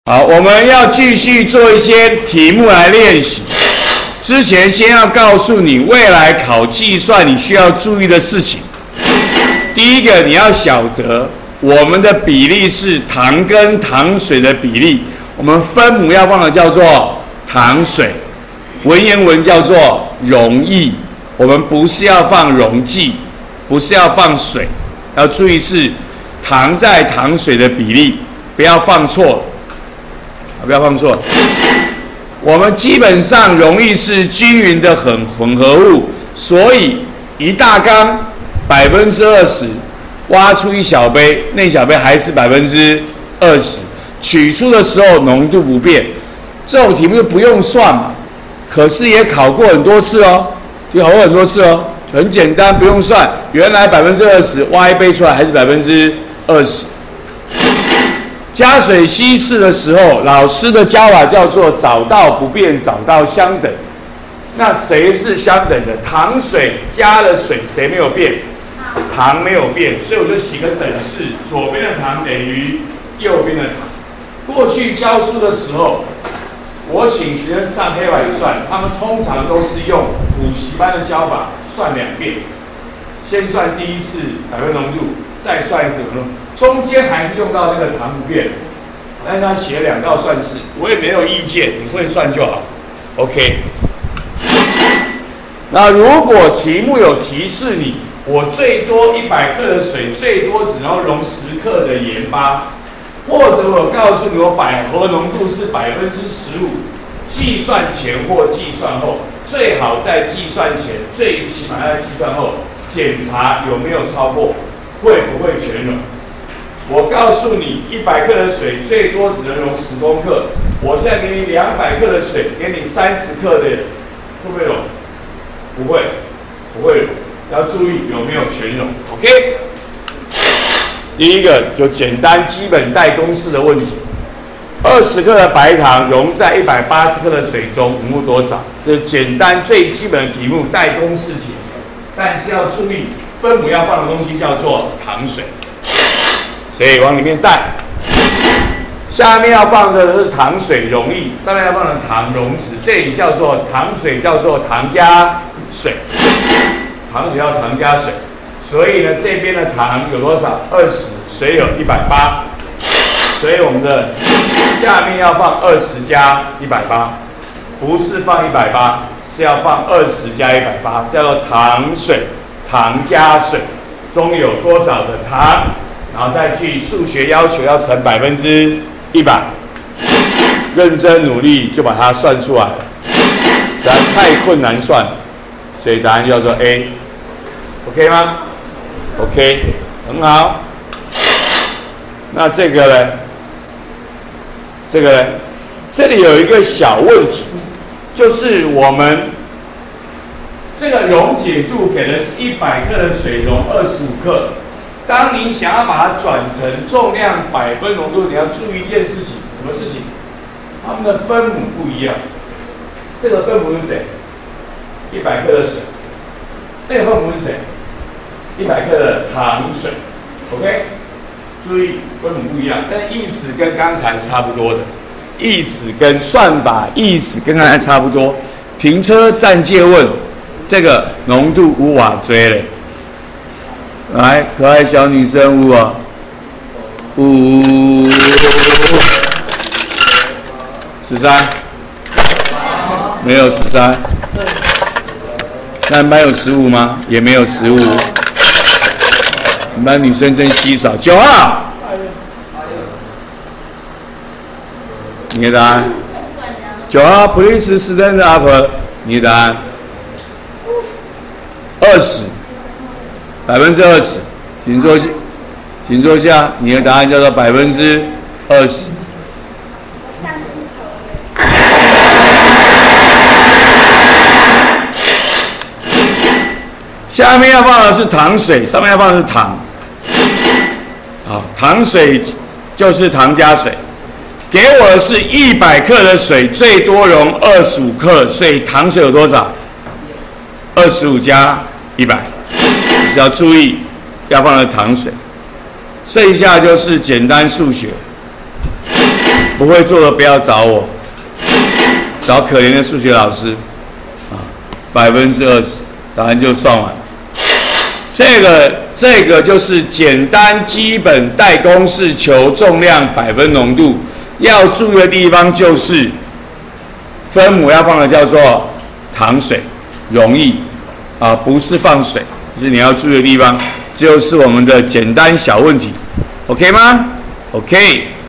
好，我们要继续做一些题目来练习。之前先要告诉你未来考计算你需要注意的事情。第一个，你要晓得我们的比例是糖跟糖水的比例，我们分母要放的叫做糖水，文言文叫做溶液。我们不是要放溶剂，不是要放水，要注意是糖在糖水的比例，不要放错了，不要放错了。我们基本上溶液是均匀的混合物，所以一大缸20%，挖出一小杯，那小杯还是20%，取出的时候浓度不变。这种题目就不用算嘛，可是也考过很多次哦。就考过很多次哦，很简单，不用算。原来20%，挖一杯出来还是20%。加水稀释的时候，老师的教法叫做找到不变，找到相等。那谁是相等的？糖水加了水，谁没有变？糖没有变，所以我就写个等式，左边的糖等于右边的糖。过去教书的时候，我请学生上黑板算，他们通常都是用补习班的教法算2遍，先算第一次百分浓度，再算一次浓度，中间还是用到那个糖不变，但是他写2道算式，我也没有意见，你会算就好 ，OK。那如果题目有提示你，我最多100克的水，最多只能溶10克的盐巴。或者我告诉你，我百合浓度是15%，计算前或计算后，最好在计算前，最起码在计算后检查有没有超过，会不会全溶。我告诉你，100克的水最多只能溶10公克，我现在给你200克的水，给你30克的，会不会溶？不会，不会溶。要注意有没有全溶 ，OK。第一个就简单基本代公式的问题，20克的白糖溶在180克的水中，分母多少？这是简单最基本的题目，代公式解。但是要注意，分母要放的东西叫做糖水，所以往里面带。下面要放的是糖水溶液，上面要放的糖溶质，这里叫做糖水，叫做糖加水，糖水要糖加水。所以呢，这边的糖有多少？20，水有180，所以我们的下面要放20加180，不是放180，是要放20加180，叫做糖水，糖加水，中有多少的糖，然后再去数学要求要乘100%，认真努力就把它算出来了，实在太困难算了，所以答案叫做 A，OK 吗？OK， 很好。那这个呢？这里有一个小问题，就是我们这个溶解度给的是100克的水溶25克。当你想要把它转成重量百分浓度，你要注意一件事情，什么事情？它们的分母不一样。这个分母是谁？100克的水。那个分母是谁？100克的糖水 ，OK， 注意分母不一样，但意思跟刚才是差不多的，意思跟算法意思跟刚才差不多。停车暂借问，这个浓度无法追嘞。来，可爱小女生5啊，13，没有13。那你班有15吗？也没有15。你班女生真稀少。9号，你的答案。9号 ，Please stand up。你的答案。20%，20%，请坐下。你的答案叫做20%。下面要放的是糖水，上面要放的是糖。好，糖水就是糖加水。给我的是100克的水，最多溶25克，所以糖水有多少？25加100，只要注意要放的糖水。剩下就是简单数学。 不会做的不要找我，找可怜的数学老师啊，20%，答案就算完。这个就是简单基本代公式求重量百分浓度，要注意的地方就是分母要放的叫做糖水，容易啊，不是放水，就是你要注意的地方，就是我们的简单小问题 ，OK 吗 ？OK。